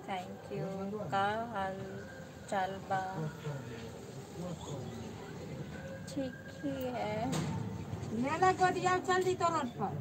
Thank you. का हाल चाल बा? ठीक ही है। मेला गोदिया चल दी तो रोड पर।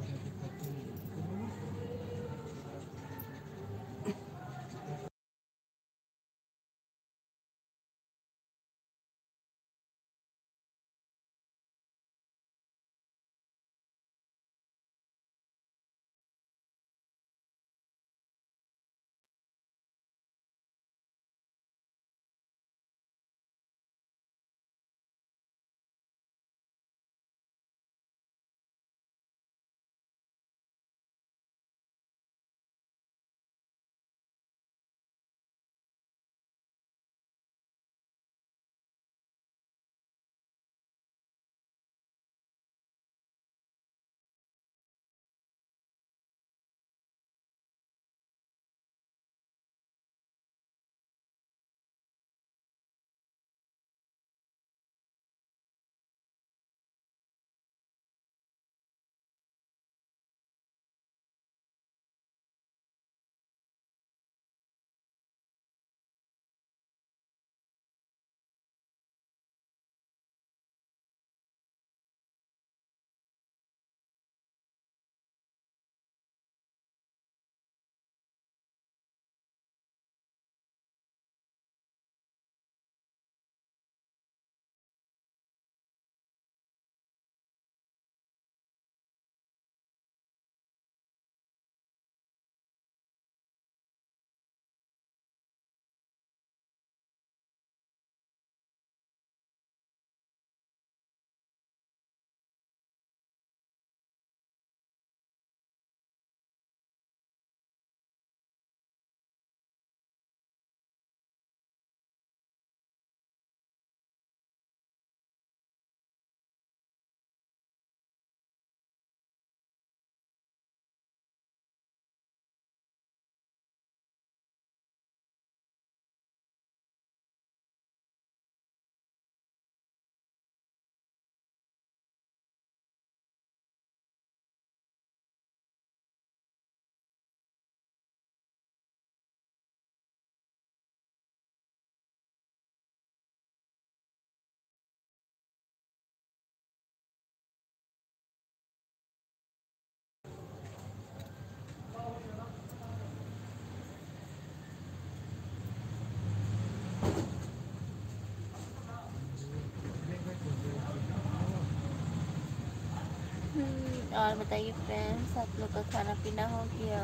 और बताइए फ्रेंड्स, आप लोग का खाना पीना हो गया?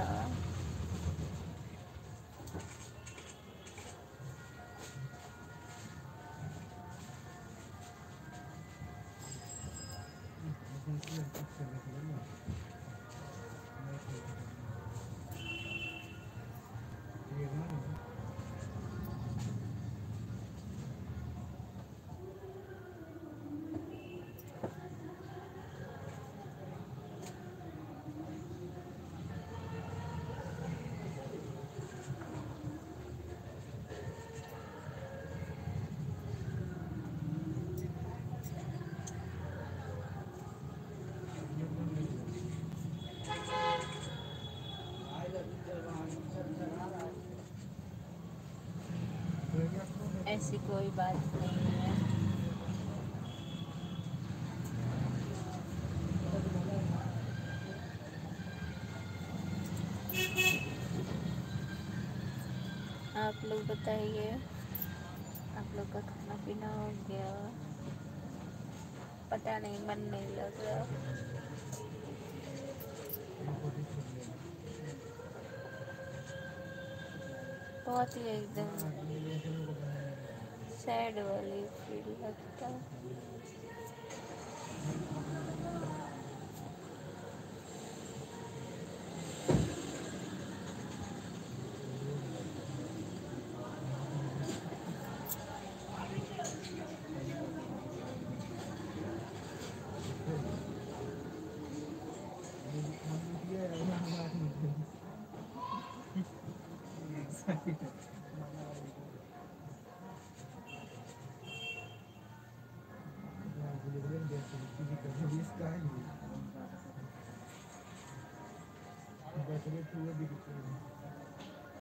ऐसी कोई बात नहीं है। आप लोग बताइए, आप लोग का खाना पीना हो गया? पता नहीं, मन नहीं लग रहा। बहुत ही एकदम सैड वाली फील लगता है। This guy.